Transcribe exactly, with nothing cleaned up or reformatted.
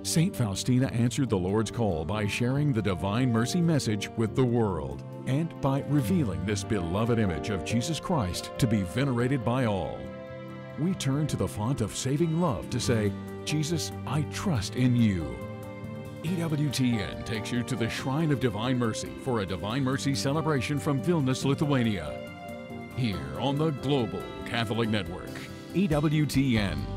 Saint Faustina answered the Lord's call by sharing the Divine Mercy message with the world and by revealing this beloved image of Jesus Christ to be venerated by all. We turn to the font of saving love to say, Jesus, I trust in you. E W T N takes you to the Shrine of Divine Mercy for a Divine Mercy celebration from Vilnius, Lithuania. Here on the Global Catholic Network, E W T N.